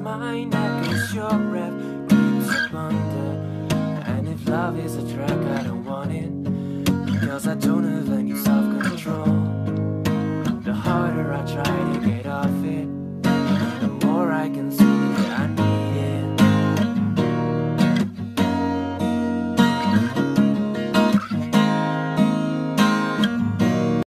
my neck as your breath creeps up under. And if love is a drug, I don't want it, because I don't